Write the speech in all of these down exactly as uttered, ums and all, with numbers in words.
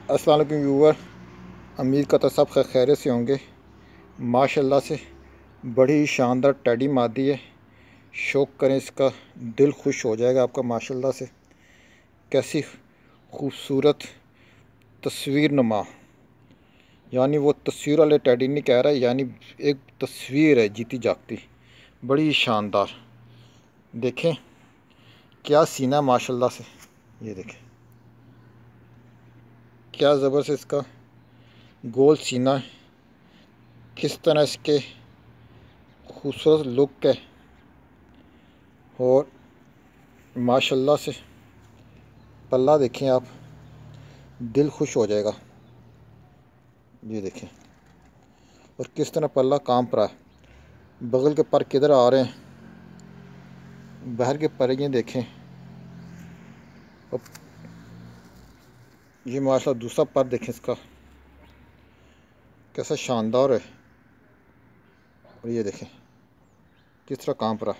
अस्सलाम वालेकुम व्यूवर, उम्मीद करता सब खैर खैरियत से होंगे। माशाल्लाह से बड़ी शानदार टैडी मादी है। शौक करें इसका, दिल खुश हो जाएगा आपका। माशाल्लाह से कैसी खूबसूरत तस्वीर नुमा, यानी वो तस्वीर वाले टैडी नहीं कह रहा है, यानी एक तस्वीर है जीती जागती, बड़ी शानदार। देखें क्या सीना माशाल्लाह से, ये देखें क्या ज़बरदस्त इसका गोल सीना है, किस तरह इसके खूबसूरत लुक है। और माशाल्लाह से पल्ला देखें आप, दिल खुश हो जाएगा। ये देखें और किस तरह पल्ला कांप रहा है। बगल के पर किधर आ रहे हैं, बाहर के पर ये देखें। और ये माशाल्लाह दूसरा पर देखें इसका कैसा शानदार है। और ये देखें किस तरह कांप रहा है।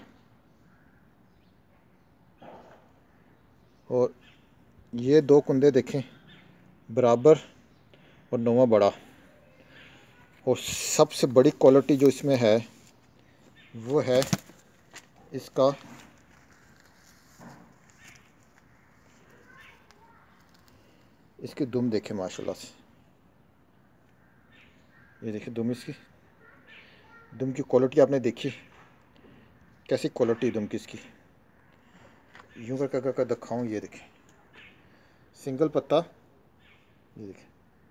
और ये दो कुंदे देखें, बराबर और नौवा बड़ा। और सबसे बड़ी क्वालिटी जो इसमें है वो है इसका इसकी दुम देखें माशाल्लाह से। ये देखिए दुम, इसकी दुम की क्वालिटी आपने देखी, कैसी क्वालिटी दुम की इसकी। यूँ कर कर कर दिखाऊँ, ये देखें सिंगल पत्ता, ये देखें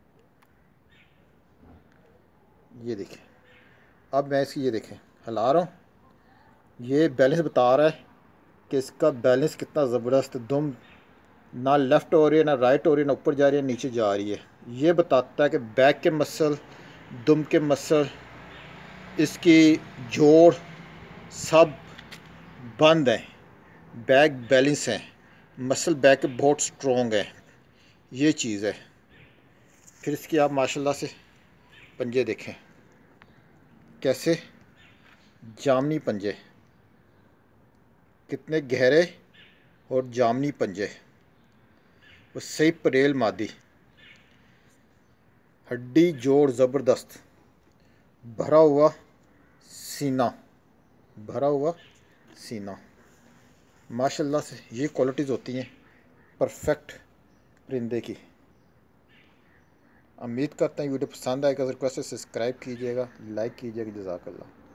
ये देखें। अब मैं इसकी ये देखें हिला रहा हूँ, ये बैलेंस बता रहा है कि इसका बैलेंस कितना ज़बरदस्त। दुम ना लेफ़्ट हो रही है, ना राइट हो रही है, ना ऊपर जा रही है, नीचे जा रही है। ये बताता है कि बैक के मसल, दुम के मसल, इसकी जोड़ सब बंद है, बैक बैलेंस है, मसल बैक के बहुत स्ट्रॉन्ग है। ये चीज़ है। फिर इसकी आप माशाल्लाह से पंजे देखें, कैसे जामनी पंजे, कितने गहरे और जामनी पंजे। वो सही परेल मादी, हड्डी जोड़ ज़बरदस्त, भरा हुआ सीना, भरा हुआ सीना। माशाल्लाह से ये क्वालिटीज़ होती हैं परफेक्ट परिंदे की। उम्मीद करता हूँ वीडियो पसंद आएगा। अगर कैसे सब्सक्राइब कीजिएगा, लाइक कीजिएगा। जज़ाकल्लाह।